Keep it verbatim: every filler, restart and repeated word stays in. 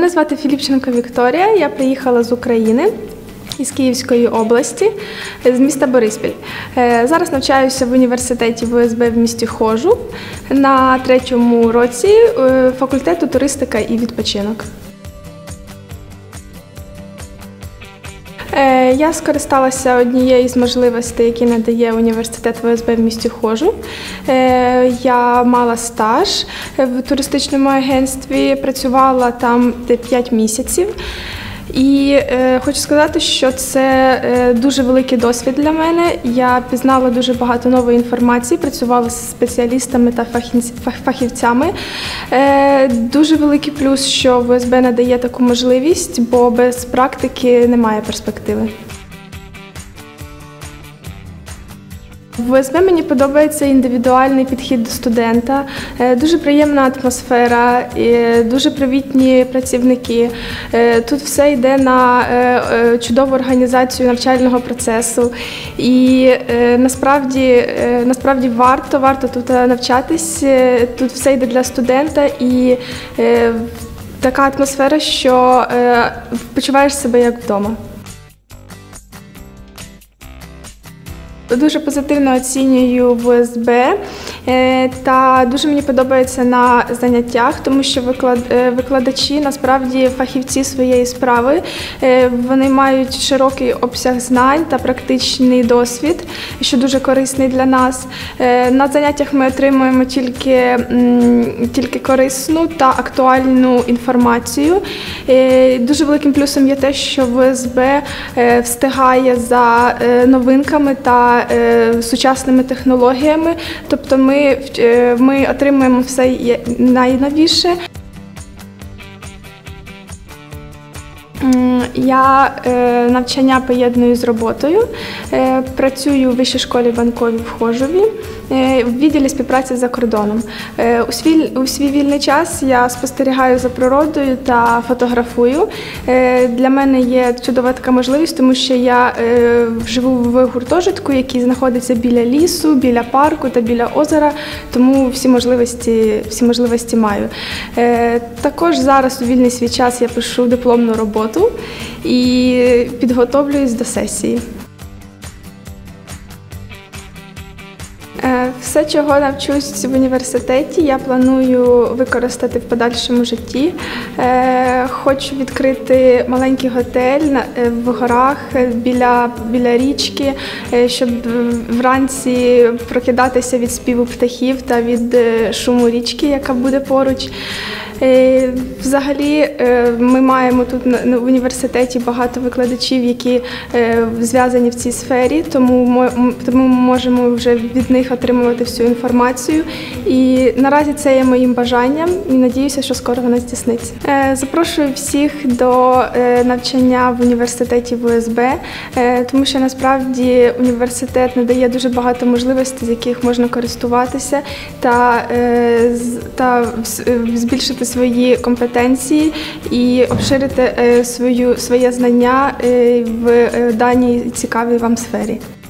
Мене звати Філіпченко Вікторія, я приїхала з України, із Київської області, з міста Бориспіль. Зараз навчаюся в університеті В С Б в місті Хожу на третьому році факультету туристика і відпочинок. Я скористалася однією з можливостей, які надає університет В С Б в місті Хожу. Я мала стаж в туристичному агентстві, працювала там п'ять місяців. І е, хочу сказати, що це е, дуже великий досвід для мене. Я пізнала дуже багато нової інформації, працювала з спеціалістами та фахівцями. Е, дуже великий плюс, що В С Б надає таку можливість, бо без практики немає перспективи. В С Б мені подобається індивідуальний підхід до студента, дуже приємна атмосфера, дуже привітні працівники. Тут все йде на чудову організацію навчального процесу. І насправді, насправді варто, варто тут навчатись, тут все йде для студента і така атмосфера, що почуваєш себе як вдома. Дуже позитивно оцінюю В С Б та дуже мені подобається на заняттях, тому що викладачі насправді фахівці своєї справи. Вони мають широкий обсяг знань та практичний досвід, що дуже корисний для нас. На заняттях ми отримуємо тільки, тільки корисну та актуальну інформацію. Дуже великим плюсом є те, що В С Б встигає за новинками та сучасними технологіями, тобто ми, ми отримуємо все найновіше. Я е, навчання поєдную з роботою, е, працюю у Вищій школі банковій в Хожові, е, в відділі співпраці за кордоном. Е, у, свій, у свій вільний час я спостерігаю за природою та фотографую. Е, для мене є чудова така можливість, тому що я е, живу в гуртожитку, який знаходиться біля лісу, біля парку та біля озера, тому всі можливості, всі можливості маю. Е, також зараз у вільний свій час я пишу дипломну роботу і підготовлююсь до сесії. Все, чого навчусь в університеті, я планую використати в подальшому житті. Хочу відкрити маленький готель в горах біля, біля річки, щоб вранці прокидатися від співу птахів та від шуму річки, яка буде поруч. Взагалі, ми маємо тут в університеті багато викладачів, які зв'язані в цій сфері, тому, тому ми можемо вже від них отримувати всю інформацію. І наразі це є моїм бажанням і надіюся, що скоро воно здійсниться. Запрошую всіх до навчання в університеті В С Б, тому що насправді університет надає дуже багато можливостей, з яких можна користуватися та, та збільшити свої компетенції і обширити свою, своє знання в даній цікавій вам сфері.